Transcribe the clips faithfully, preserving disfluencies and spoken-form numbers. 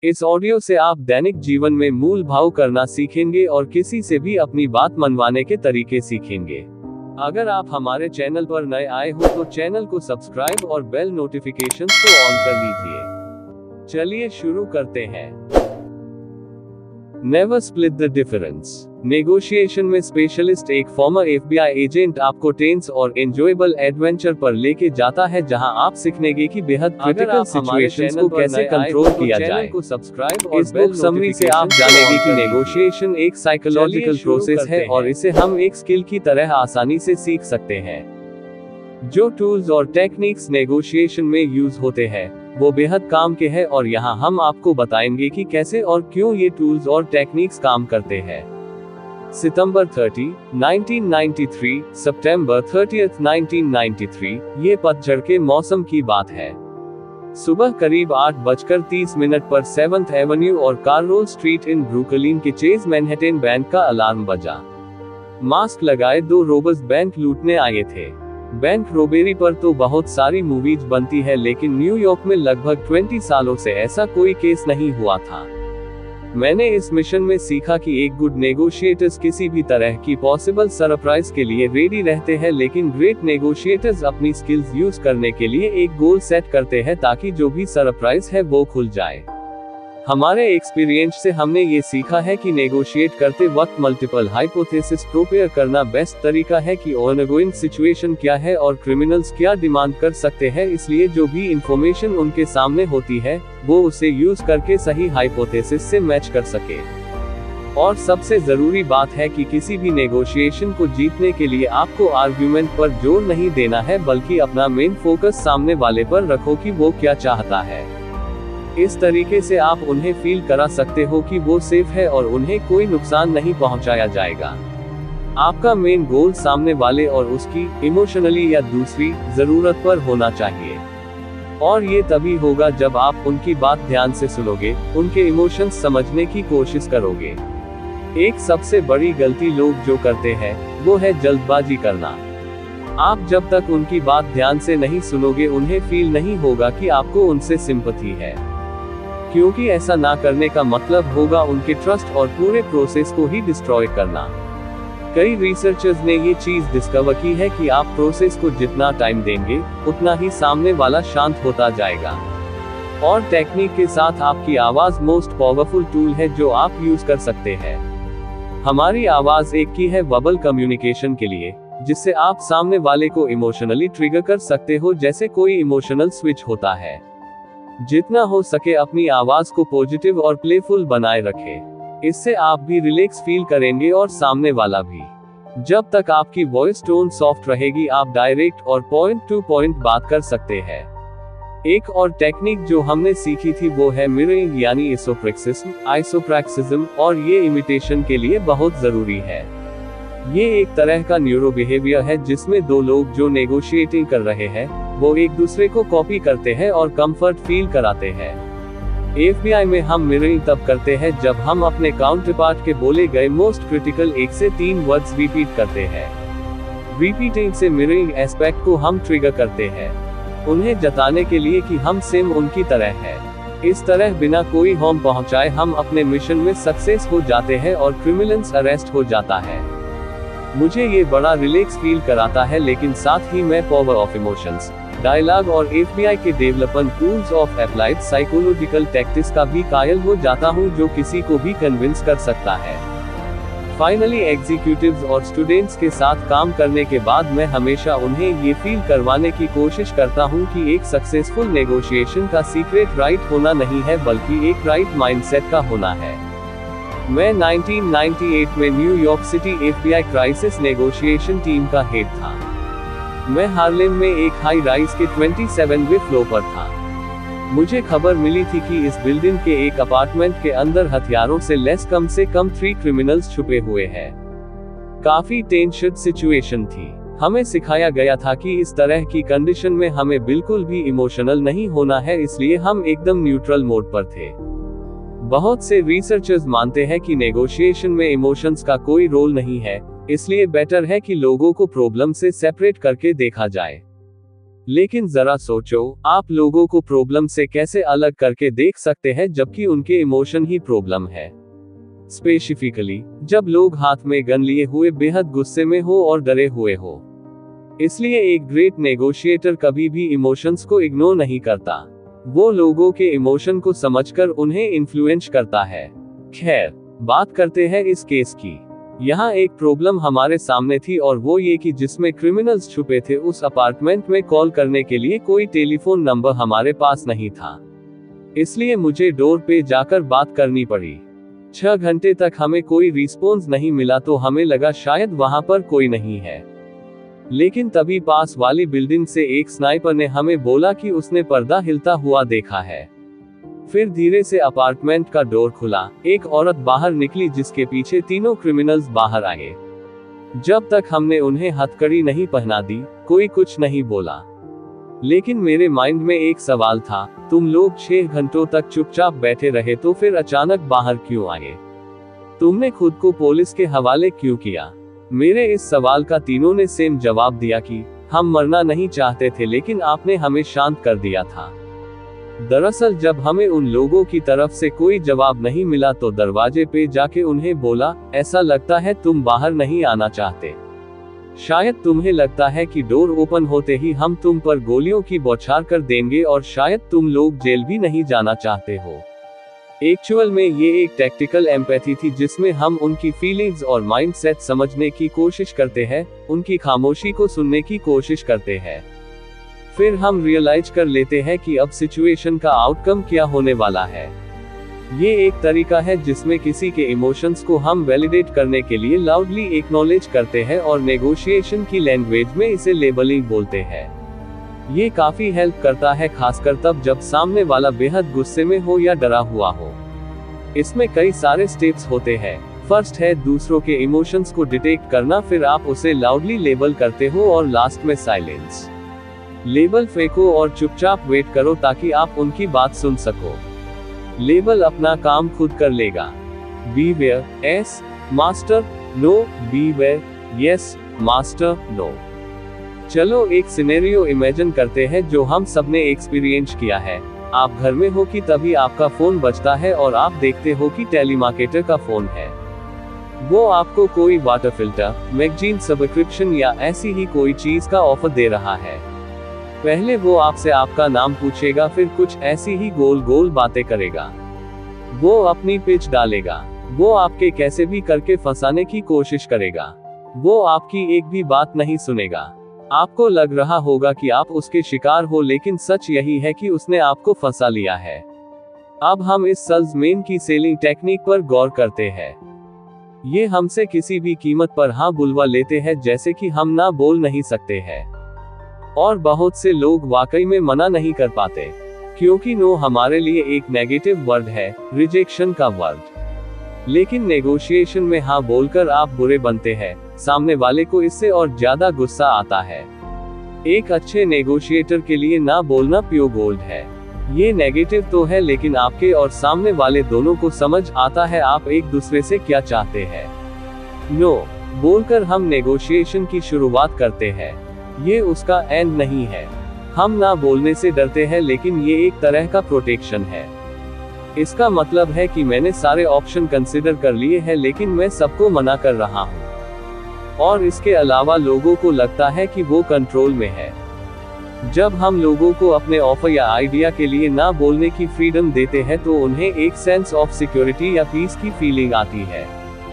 इस ऑडियो से आप दैनिक जीवन में मूल भाव करना सीखेंगे और किसी से भी अपनी बात मनवाने के तरीके सीखेंगे। अगर आप हमारे चैनल पर नए आए हो तो चैनल को सब्सक्राइब और बेल नोटिफिकेशंस को ऑन कर लीजिए। चलिए शुरू करते हैं। Never split the difference. Negotiation में स्पेशलिस्ट एक फॉर्मर एफबीआई एजेंट आपको टेंस और एंजॉयबल एडवेंचर पर लेके जाता है, जहां आप सीखेंगे कि बेहद क्रिटिकल सिचुएशंस को कैसे कंट्रोल किया जाए। को सब्सक्राइब और इस बुक समरी से आप जानेंगे कि नेगोशिएशन एक साइकोलॉजिकल प्रोसेस है और इसे हम एक स्किल की तरह आसानी से सीख सकते हैं। जो टूल्स और टेक्निक्स नेगोशिएशन में यूज होते हैं वो बेहद काम के हैं और यहाँ हम आपको बताएंगे कि कैसे और क्यों ये टूल्स और टेक्निक्स काम करते हैं। सितंबर तीस, उन्नीस सौ तिरानवे, सितंबर तीस, उन्नीस सौ तिरानवे, ये पतझड़ के मौसम की बात है। सुबह करीब आठ बजकर तीस मिनट पर सेवंथ एवेन्यू और कार्रोल स्ट्रीट इन ब्रुकलिन के चेज मैनहट्टन बैंक का अलार्म बजा। मास्क लगाए दो रोबर्स बैंक लूटने आए थे। बैंक रोबेरी पर तो बहुत सारी मूवीज बनती है, लेकिन न्यूयॉर्क में लगभग बीस सालों से ऐसा कोई केस नहीं हुआ था। मैंने इस मिशन में सीखा कि एक गुड नेगोशिएटर्स किसी भी तरह की पॉसिबल सरप्राइज के लिए रेडी रहते हैं, लेकिन ग्रेट नेगोशिएटर्स अपनी स्किल्स यूज करने के लिए एक गोल सेट करते हैं ताकि जो भी सरप्राइज है वो खुल जाए। हमारे एक्सपीरियंस से हमने ये सीखा है कि नेगोशिएट करते वक्त मल्टीपल हाइपोथेसिस प्रिपेयर करना बेस्ट तरीका है कि ऑनगोइंग सिचुएशन क्या है और क्रिमिनल्स क्या डिमांड कर सकते हैं, इसलिए जो भी इंफॉर्मेशन उनके सामने होती है वो उसे यूज करके सही हाइपोथेसिस से मैच कर सके। और सबसे जरूरी बात है कि किसी भी नेगोशिएशन को जीतने के लिए आपको आर्ग्यूमेंट पर जोर नहीं देना है, बल्कि अपना मेन फोकस सामने वाले पर रखो कि वो क्या चाहता है। इस तरीके से आप उन्हें फील करा सकते हो कि वो सेफ है और उन्हें कोई नुकसान नहीं पहुंचाया जाएगा। आपका मेन गोल सामने वाले और उसकी इमोशनली या दूसरी जरूरत पर होना चाहिए, और ये तभी होगा जब आप उनकी बात ध्यान से सुनोगे, उनके इमोशंस समझने की कोशिश करोगे। एक सबसे बड़ी गलती लोग जो करते हैं वो है जल्दबाजी करना। आप जब तक उनकी बात ध्यान से नहीं सुनोगे उन्हें फील नहीं होगा कि आपको उनसे सिंपैथी है, क्योंकि ऐसा ना करने का मतलब होगा उनके ट्रस्ट और पूरे प्रोसेस को ही डिस्ट्रॉय करना। कई रिसर्चर्स ने ये चीज डिस्कवर की है कि आप प्रोसेस को जितना टाइम देंगे उतना ही सामने वाला शांत होता जाएगा। और टेक्निक के साथ आपकी आवाज मोस्ट पावरफुल टूल है जो आप यूज कर सकते हैं। हमारी आवाज एक की है वर्बल कम्युनिकेशन के लिए, जिससे आप सामने वाले को इमोशनली ट्रिगर कर सकते हो, जैसे कोई इमोशनल स्विच होता है। जितना हो सके अपनी आवाज को पॉजिटिव और प्लेफुल बनाए रखें, इससे आप भी रिलैक्स फील करेंगे और सामने वाला भी। जब तक आपकी वॉइस टोन सॉफ्ट रहेगी आप डायरेक्ट और पॉइंट टू पॉइंट बात कर सकते हैं। एक और टेक्निक जो हमने सीखी थी वो है मिररिंग यानी आइसोप्रैक्सिज्म, आइसोप्रैक्सिज्म, और ये इमिटेशन के लिए बहुत जरूरी है। ये एक तरह का न्यूरो बिहेवियर है जिसमें दो लोग जो नेगोशिएटिंग कर रहे हैं वो एक दूसरे को कॉपी करते हैं और कंफर्ट फील कराते हैं। एफबीआई में हम मिररिंग तब करते हैं जब हम अपने काउंटरपार्ट के बोले गए मोस्ट क्रिटिकल एक से तीन वर्ड्स रिपीट करते हैं। रिपीटिंग से मिररिंग एस्पेक्ट को हम ट्रिगर करते हैं, उन्हें जताने के लिए कि हम सेम उनकी तरह है। इस तरह बिना कोई हार्म पहुंचाए हम अपने मिशन में सक्सेस हो जाते हैं और क्रिमिनल्स अरेस्ट हो जाता है। मुझे ये बड़ा रिलैक्स फील कराता है, लेकिन साथ ही मैं पावर ऑफ इमोशंस, डायलॉग और एफबीआई के development tools of applied psychological tactics का भी कायल हो जाता हूँ जो किसी को भी कन्विंस कर सकता है। फाइनली एग्जीक्यूटिव्स और स्टूडेंट्स के साथ काम करने के बाद मैं हमेशा उन्हें ये फील करवाने की कोशिश करता हूँ कि एक सक्सेसफुल नेगोशिएशन का सीक्रेट राइट होना नहीं है, बल्कि एक राइट माइंडसेट का होना है। मैं उन्नीस सौ अट्ठानवे में New York city FBI crisis negotiation team का हेड था। मैं हार्लेम में एक हाई राइज के सत्ताईसवें फ्लोर पर था। मुझे खबर मिली थी कि इस बिल्डिंग के एक अपार्टमेंट के अंदर हथियारों से लैस कम से कम थ्री क्रिमिनल्स छुपे हुए हैं। काफी टेंशन सिचुएशन थी। हमें सिखाया गया था कि इस तरह की कंडीशन में हमें बिल्कुल भी इमोशनल नहीं होना है, इसलिए हम एकदम न्यूट्रल मोड पर थे। बहुत से रिसर्चर्स मानते हैं कि नेगोशिएशन में इमोशंस का कोई रोल नहीं है, इसलिए बेटर है कि लोगों को प्रॉब्लम से सेपरेट करके देखा जाए। लेकिन जरा सोचो, आप लोगों को प्रॉब्लम से कैसे अलग करके देख सकते हैं जबकि उनके इमोशन ही प्रॉब्लम है। स्पेसिफिकली जब लोग हाथ में गन लिए हुए बेहद गुस्से में हो और डरे हुए हो। इसलिए एक ग्रेट नेगोशिएटर कभी भी इमोशंस को इग्नोर नहीं करता। वो लोगों के इमोशन को समझकर उन्हें इन्फ्लुएंस करता है। खैर, बात करते हैं इस केस की। यहाँ एक प्रॉब्लम हमारे सामने थी और वो ये कि जिसमें क्रिमिनल्स छुपे थे उस अपार्टमेंट में कॉल करने के लिए कोई टेलीफोन नंबर हमारे पास नहीं था। इसलिए मुझे डोर पे जाकर बात करनी पड़ी। छह घंटे तक हमें कोई रिस्पॉन्स नहीं मिला तो हमें लगा शायद वहां पर कोई नहीं है। लेकिन तभी पास वाली बिल्डिंग से एक स्नाइपर ने हमें बोला कि उसने पर्दा हिलता हुआ देखा है। फिर धीरे से अपार्टमेंट का डोर खुला, एक औरत बाहर निकली जिसके पीछे तीनों क्रिमिनल्स बाहर आए। जब तक हमने उन्हें हथकड़ी नहीं पहना दी, कोई कुछ नहीं बोला। लेकिन मेरे माइंड में एक सवाल था, तुम लोग छह घंटों तक चुपचाप बैठे रहे तो फिर अचानक बाहर क्यों आए? तुमने खुद को पुलिस के हवाले क्यों किया? मेरे इस सवाल का तीनों ने सेम जवाब दिया कि हम मरना नहीं चाहते थे लेकिन आपने हमें शांत कर दिया था। दरअसल जब हमें उन लोगों की तरफ से कोई जवाब नहीं मिला तो दरवाजे पे जाके उन्हें बोला, ऐसा लगता है तुम बाहर नहीं आना चाहते। शायद तुम्हें लगता है कि डोर ओपन होते ही हम तुम पर गोलियों की बौछार कर देंगे और शायद तुम लोग जेल भी नहीं जाना चाहते हो। एक्चुअल में ये एक टैक्टिकल एम्पैथी थी जिसमें हम उनकी फीलिंग्स और माइंडसेट समझने की कोशिश करते हैं, उनकी खामोशी को सुनने की कोशिश करते हैं। फिर हम रियलाइज कर लेते हैं कि अब सिचुएशन का आउटकम क्या होने वाला है। ये एक तरीका है जिसमें किसी के इमोशंस को हम वैलिडेट करने के लिए लाउडली एक्नॉलेज करते हैं और नेगोशिएशन की लैंग्वेज में इसे लेबलिंग बोलते हैं। ये काफी हेल्प करता है, खासकर तब जब सामने वाला बेहद गुस्से में हो या डरा हुआ हो। इसमें कई सारे स्टेप्स होते हैं। फर्स्ट है दूसरों के इमोशंस को डिटेक्ट करना, फिर आप उसे लाउडली लेबल करते हो और लास्ट में साइलेंस। लेबल फेंको और चुपचाप वेट करो ताकि आप उनकी बात सुन सको। लेबल अपना काम खुद कर लेगा। Beware, yes master, no, beware, yes master, no. चलो एक सिनेरियो इमेजिन करते हैं जो हम सबने एक्सपीरियंस किया है। आप घर में हो कि तभी आपका फोन बजता है और आप देखते हो कि टेलीमार्केटर का फोन है। वो आपको कोई वाटर फिल्टर, मैगजीन सब्सक्रिप्शन या ऐसी ही कोई चीज का ऑफर दे रहा है। पहले वो आपसे आपका नाम पूछेगा, फिर कुछ ऐसी ही गोल गोल बातें करेगा। वो अपनी पिच डालेगा। वो आपके कैसे भी करके फंसाने की कोशिश करेगा। वो आपकी एक भी बात नहीं सुनेगा। आपको लग रहा होगा कि आप उसके शिकार हो, लेकिन सच यही है कि उसने आपको फंसा लिया है। अब हम इस सेल्समैन की सेलिंग टेक्निक पर गौर करते हैं। ये हमसे किसी भी कीमत पर हाँ बुलवा लेते हैं, जैसे कि हम ना बोल नहीं सकते हैं। और बहुत से लोग वाकई में मना नहीं कर पाते, क्योंकि नो हमारे लिए एक नेगेटिव वर्ड है, रिजेक्शन का वर्ड। लेकिन नेगोशिएशन में हाँ बोलकर आप बुरे बनते हैं, सामने वाले को इससे और ज्यादा गुस्सा आता है। एक अच्छे नेगोशिएटर के लिए ना बोलना प्योर गोल्ड है। ये नेगेटिव तो है, लेकिन आपके और सामने वाले दोनों को समझ आता है आप एक दूसरे से क्या चाहते हैं। नो बोलकर हम नेगोशिएशन की शुरुआत करते हैं। ये उसका एंड नहीं है। हम ना बोलने से डरते हैं, लेकिन ये एक तरह का प्रोटेक्शन है। इसका मतलब है कि मैंने सारे ऑप्शन कंसिडर कर लिए हैं, लेकिन मैं सबको मना कर रहा हूँ। और इसके अलावा लोगों को लगता है कि वो कंट्रोल में है। जब हम लोगों को अपने ऑफर या आइडिया के लिए ना बोलने की फ्रीडम देते हैं तो उन्हें एक सेंस ऑफ सिक्योरिटी या पीस की फीलिंग आती है।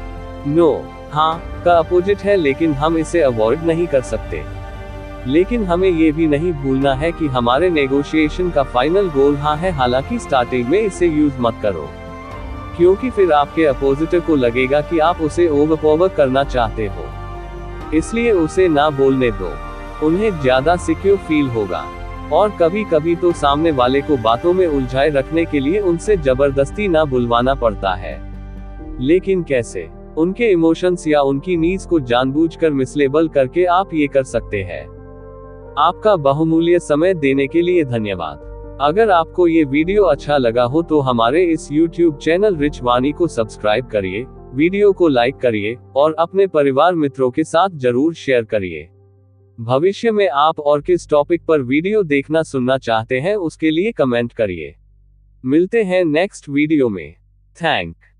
नो हाँ का अपोजिट है, लेकिन हम इसे अवॉइड नहीं कर सकते। लेकिन हमें ये भी नहीं भूलना है कि हमारे नेगोशिएशन का फाइनल गोल हाँ है, हालांकि स्टार्टिंग में इसे यूज मत करो, क्योंकि फिर आपके अपोजिटर को लगेगा कि आप उसे ओवरपावर करना चाहते हो। इसलिए उसे ना बोलने दो, उन्हें ज्यादा सिक्योर फील होगा। और कभी कभी तो सामने वाले को बातों में उलझाए रखने के लिए उनसे जबरदस्ती ना बुलवाना पड़ता है। लेकिन कैसे? उनके इमोशंस या उनकी नीड्स को जानबूझकर मिसलेबल करके आप ये कर सकते हैं। आपका बहुमूल्य समय देने के लिए धन्यवाद। अगर आपको ये वीडियो अच्छा लगा हो तो हमारे इस यूट्यूब चैनल रिच वाणी को सब्सक्राइब करिए, वीडियो को लाइक करिए और अपने परिवार मित्रों के साथ जरूर शेयर करिए। भविष्य में आप और किस टॉपिक पर वीडियो देखना सुनना चाहते हैं उसके लिए कमेंट करिए। मिलते हैं नेक्स्ट वीडियो में। थैंक